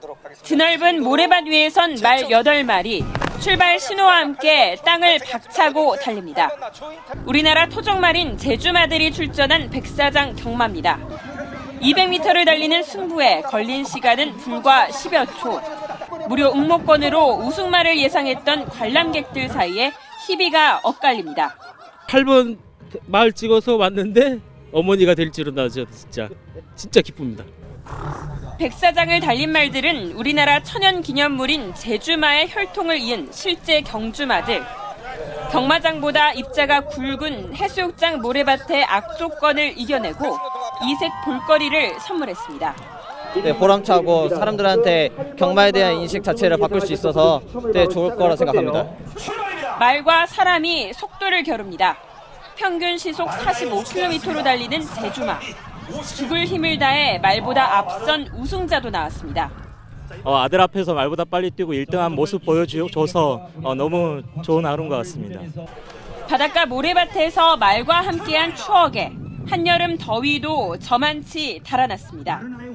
드넓은 모래밭 위에선 말 8마리, 출발 신호와 함께 땅을 박차고 달립니다. 우리나라 토종말인 제주마들이 출전한 백사장 경마입니다. 200m를 달리는 승부에 걸린 시간은 불과 10여 초. 무려 응모권으로 우승말을 예상했던 관람객들 사이에 희비가 엇갈립니다. 8번 말 찍어서 왔는데 어머니가 될 줄은 나죠. 진짜 기쁩니다. 백사장을 달린 말들은 우리나라 천연기념물인 제주마의 혈통을 이은 실제 경주마들. 경마장보다 입자가 굵은 해수욕장 모래밭의 악조건을 이겨내고 이색 볼거리를 선물했습니다. 네, 보람차고 사람들한테 경마에 대한 인식 자체를 바꿀 수 있어서 좋을 거라 생각합니다. 말과 사람이 속도를 겨룹니다. 평균 시속 45km로 달리는 제주마. 죽을 힘을 다해 말보다 앞선 우승자도 나왔습니다. 아들 앞에서 말보다 빨리 뛰고 1등한 모습 보여줘서 너무 좋은 하루인 것 같습니다. 바닷가 모래밭에서 말과 함께한 추억에 한여름 더위도 저만치 달아났습니다.